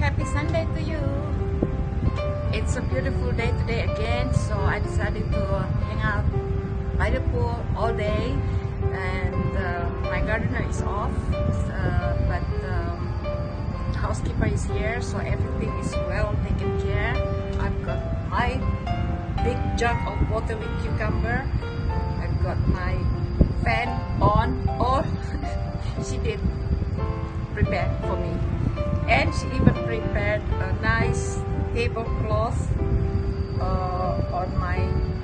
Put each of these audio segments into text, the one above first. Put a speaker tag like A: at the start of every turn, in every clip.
A: happy Sunday to you. It's a beautiful day today again, so I decided to hang out by the pool all day, and my gardener is off, but housekeeper is here, so everything is well taken care. I've got my big jug of water with cucumber. I've got my fan on. Oh, she did prepare for me, and she even prepared a nice tablecloth on my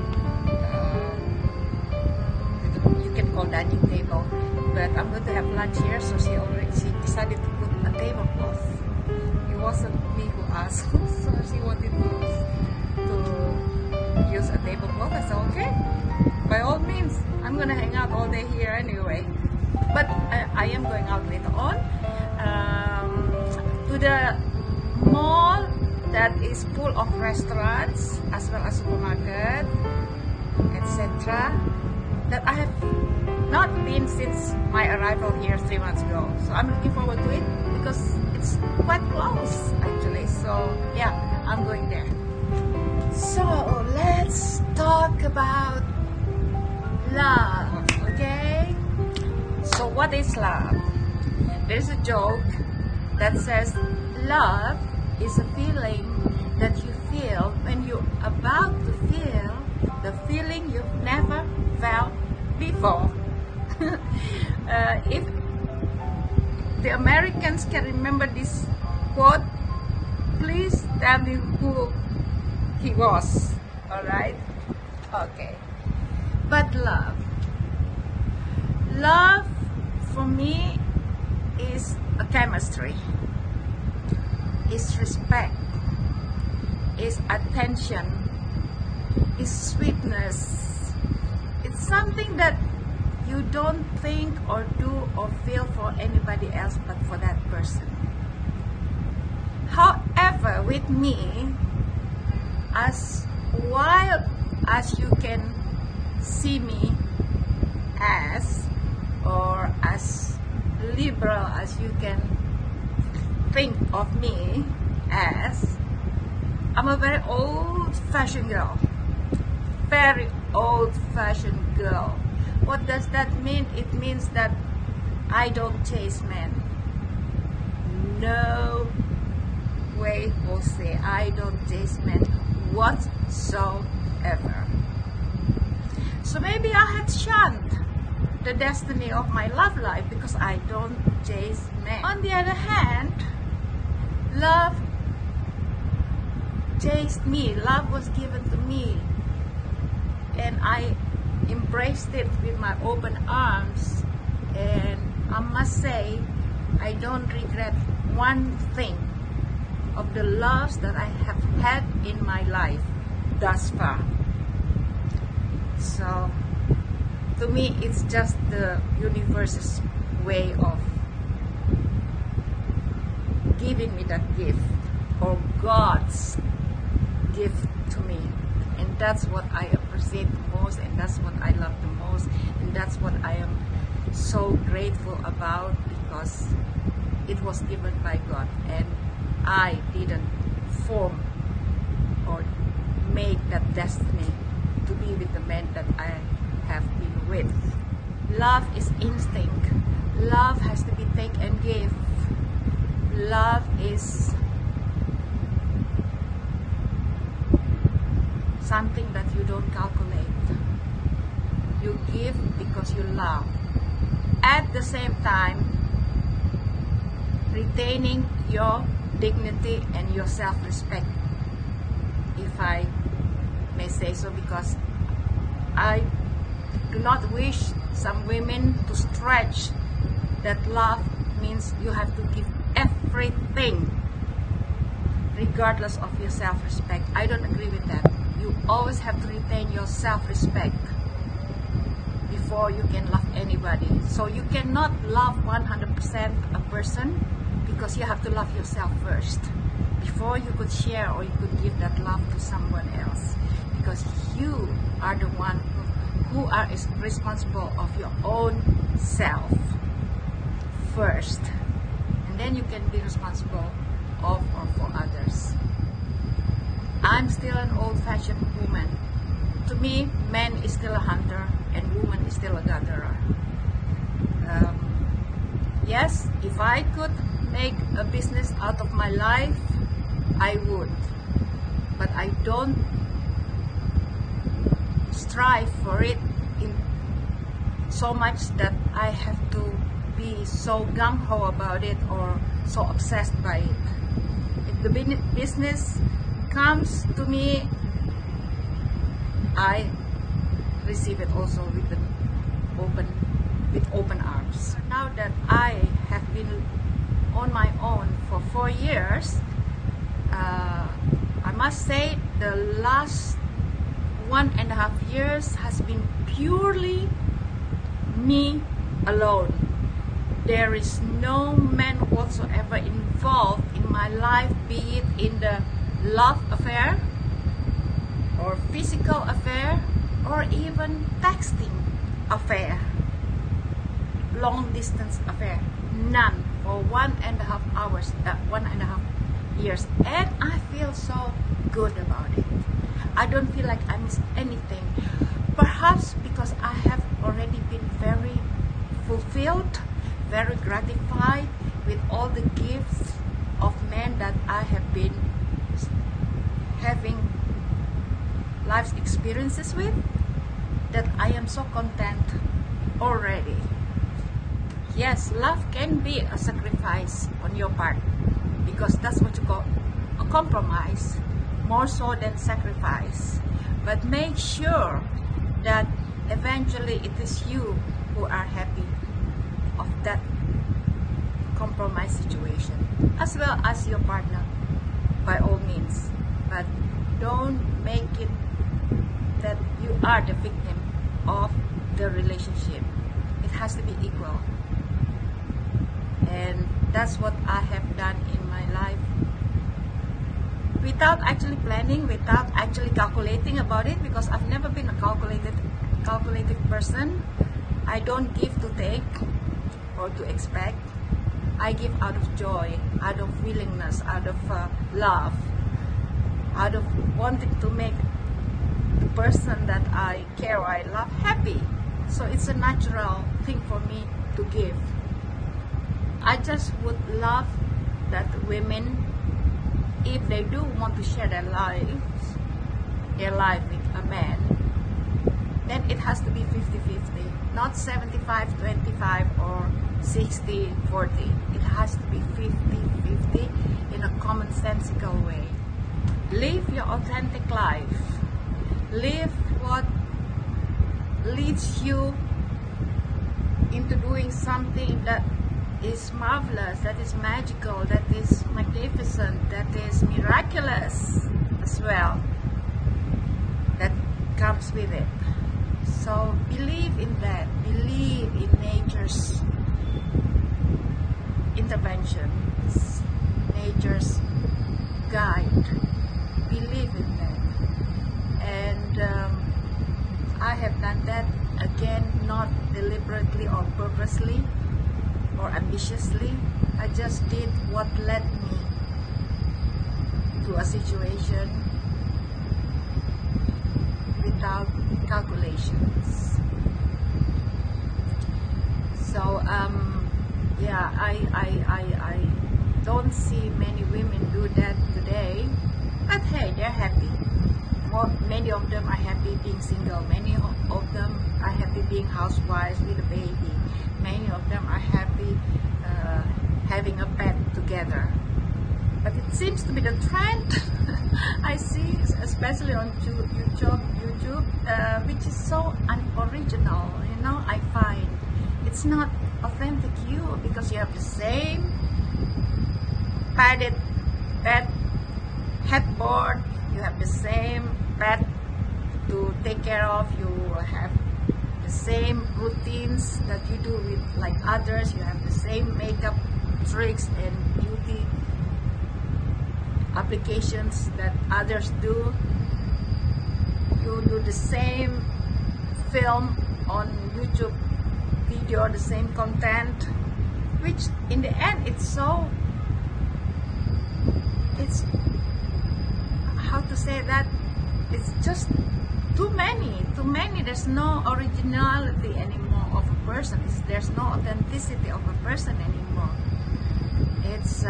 A: you can call dining table, but I'm going to have lunch here, so she decided to put a tablecloth. It wasn't me who asked, so she wanted to use a tablecloth. I said okay, by all means. I'm gonna hang out all day here anyway, but I am going out later on to the mall that is full of restaurants as well as supermarket, etc., that I have not been since my arrival here 3 months ago. So I'm looking forward to it because it's quite close actually. So yeah, I'm going there. So let's talk about love, okay? So what is love? There's a joke that says love is a feeling that you feel when you're about to feel the feeling you've never felt before. If the Americans can remember this quote, please tell me who he was. Alright? Okay. But love for me is a chemistry, is respect, is attention, is sweetness. It's something that you don't think or do or feel for anybody else but for that person. However, with me, as wild as you can see me as, or as liberal as you can think of me as, I'm a very old-fashioned girl. Very old-fashioned girl. What does that mean? It means that I don't chase men. No way, Jose. I don't chase men whatsoever. So maybe I had shunned the destiny of my love life because I don't chase men. On the other hand, love chased me. Love was given to me, and I embraced it with my open arms, and I must say I don't regret one thing of the loves that I have had in my life thus far. So to me, it's just the universe's way of giving me that gift, or God's gift to me. And that's what I appreciate the most, and that's what I love the most, and that's what I am so grateful about, because it was given by God, and I didn't form or make that destiny to be with the man that I have been with. Love is instinct. Love has to be take and give. Love is something that you don't calculate. You give because you love. At the same time, retaining your dignity and your self-respect, if I may say so, because I do not wish some women to stretch that love means you have to give everything regardless of your self-respect. I don't agree with that. You always have to retain your self-respect before you can love anybody. So you cannot love 100% a person, because you have to love yourself first before you could share or you could give that love to someone else, because you are the one who are responsible of your own self first, and then you can be responsible of or an old-fashioned woman. To me, man is still a hunter and woman is still a gatherer. Yes, if I could make a business out of my life, I would. But I don't strive for it in so much that I have to be so gung-ho about it or so obsessed by it. If the business comes to me, I receive it also with open arms. Now that I have been on my own for 4 years, I must say the last 1.5 years has been purely me alone. There is no man whatsoever involved in my life, be it in the love affair or physical affair or even texting affair, long distance affair. None for 1.5 hours, 1.5 years, and I feel so good about it. I don't feel like I miss anything. Perhaps because I have already been very fulfilled, very gratified with all the gifts of men that I have been having life's experiences with, that I am so content already. Yes, love can be a sacrifice on your part, because that's what you call a compromise, more so than sacrifice. But make sure that eventually it is you who are happy of that compromise situation, as well as your partner, by all means. But don't make it that you are the victim of the relationship. It has to be equal. And that's what I have done in my life, without actually planning, without actually calculating about it, because I've never been a calculated person. I don't give to take or to expect. I give out of joy, out of willingness, out of love, out of wanting to make the person that I care or I love happy. So it's a natural thing for me to give. I just would love that women, if they do want to share their life with a man, then it has to be 50-50, not 75-25 or 60-40. It has to be 50-50 in a commonsensical way. Live your authentic life. Live what leads you into doing something that is marvelous, that is magical, that is magnificent, that is miraculous as well, that comes with it. So believe in that, believe in nature's interventions, nature's guide, believe in that. And I have done that, again, not deliberately or purposely or ambitiously. I just did what led me to a situation without calculations. So yeah, I don't see many women do that today, but hey, they're happy. Many of them are happy being single. Many of them are happy being housewives with a baby. Many of them are happy having a pet together. But it seems to be the trend I see, especially on YouTube, which is so unoriginal. You know, I find it's not authentic you, because you have the same padded bed headboard, you have the same pet to take care of, you have the same routines that you do with like others, you have the same makeup tricks and beauty applications that others do, you do the same film on YouTube video, the same content, which in the end it's how to say that, it's just too many. There's no originality anymore of a person. There's no authenticity of a person anymore. It's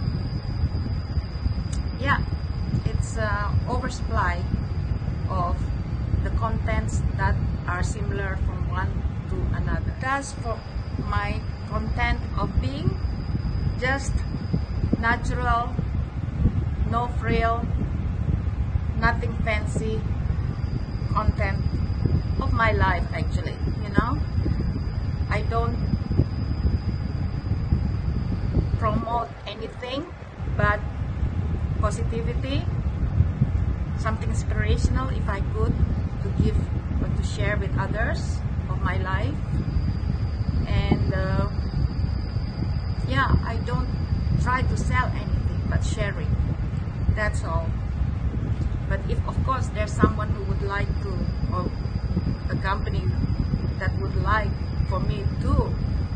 A: it's oversupply of the contents that are similar from one to another. That's for my content of being just natural, no frill, nothing fancy content of my life, actually. I don't promote anything but positivity, something inspirational if I could, to give or to share with others of my life. And I don't try to sell anything but sharing, that's all. But if of course there's someone who would like to, or a company that would like for me to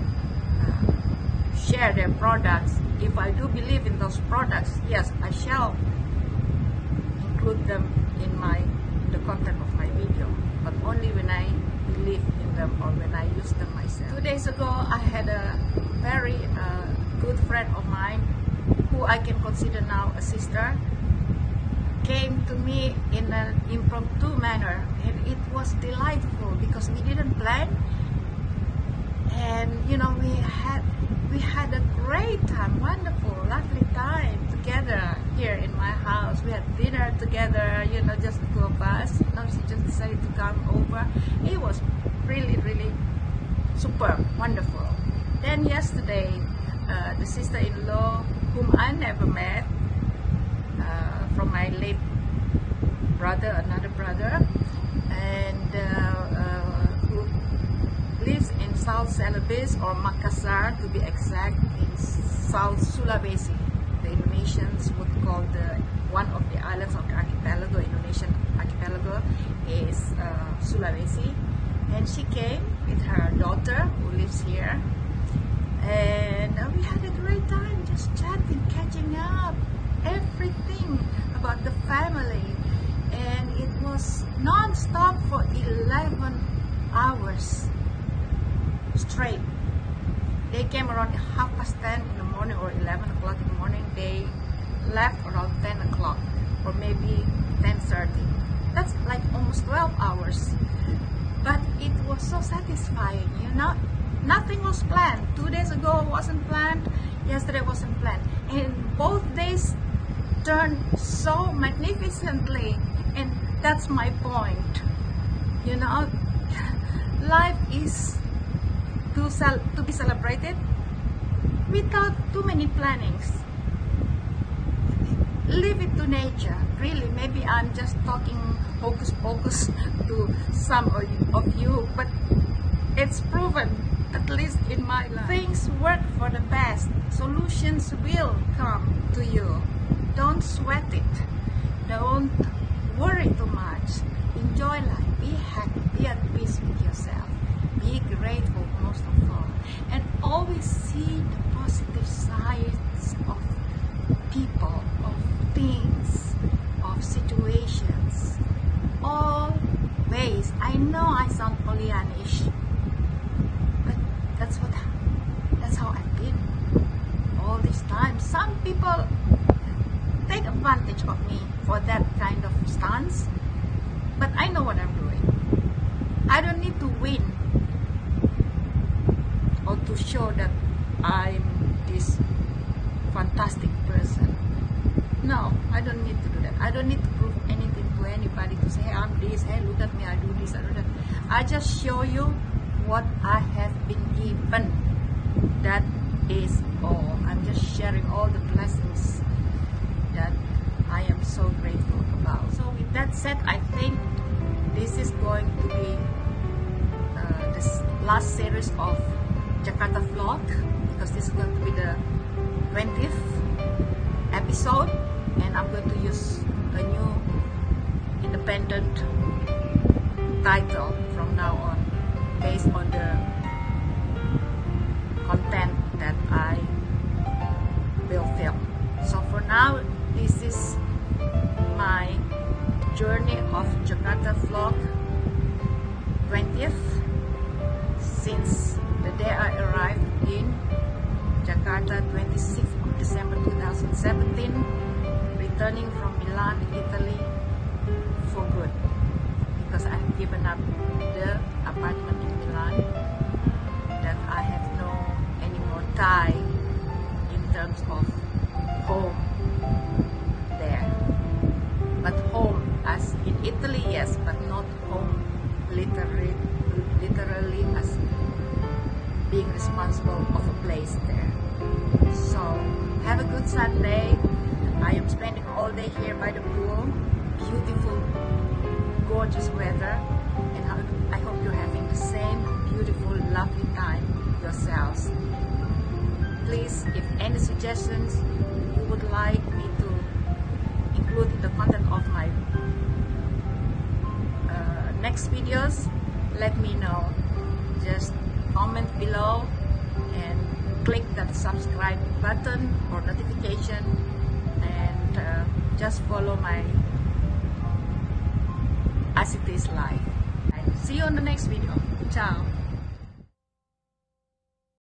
A: share their products, if I do believe in those products, yes, I shall include them in the content of my video, but only when I believe in them or when I use them myself. 2 days ago, I had a very good friend of mine, who I can consider now a sister, came to me in an impromptu manner, and it was delightful because we didn't plan, and we had a great time, wonderful, lovely time together here in my house. We had dinner together, just the two of us. She just decided to come over. It was really, really superb, wonderful. Then yesterday, the sister-in-law, whom I never met, from my late brother, another brother, and who lives in South Celebes, or Makassar to be exact, in South Sulawesi. The Indonesians would call one of the islands of the archipelago, Indonesian archipelago, is Sulawesi. And she came with her daughter, who lives here, and we had a great time just chatting, catching up, everything about the family, and it was non-stop for 11 hours straight. They came around 10:30 in the morning or 11 o'clock in the morning. They left around 10 o'clock or maybe 10:30. That's like almost 12 hours. But it was so satisfying, Nothing was planned. 2 days ago wasn't planned. Yesterday wasn't planned. And both days turned so magnificently. And that's my point. Life is to be celebrated without too many plannings. Leave it to nature. Really, maybe I'm just talking hocus pocus to some of you, but it's proven, at least in my life. Things work for the best. Solutions will come to you. Don't sweat it. Don't worry too much. Enjoy life. Be happy. Be at peace with yourself. Be grateful most of all. And always see the positive sides of people, of things, of situations. Always. I know I sound Pollyannish, but that's how I've been all this time. Some people take advantage of me for that kind of stance, but I know what I'm doing. I don't need to win or to show that I'm this fantastic person. No, I don't need to do that. I don't need to prove anything to anybody to say, hey, I'm this, hey, look at me, I do this, I do that. I just show you what I have been given. That is all. I'm just sharing all the blessings that I am so grateful about. So with that said, I think this is going to be this last series of Jakarta vlog, because this is going to be the 20th episode, and I'm going to use a new independent title from now on, based on the content that I will film. So for now, this is my journey of Jakarta vlog 20th, since the day I arrived in Jakarta 26th of December 2017, returning from Milan, Italy for good, because I've given up the apartment in Milan, that I have no any more tie in terms of home there. But home as in Italy, yes, but not home literally as being responsible of a place there. So have a good Sunday. I am spending all day here by the pool. Beautiful, gorgeous weather, and I hope you're having the same beautiful, lovely time yourselves. Please, if any suggestions you would like me to include in the content of my next videos, let me know. Just comment below and click that subscribe button or notification, and just follow my As It Is life. And see you on the next video. Ciao.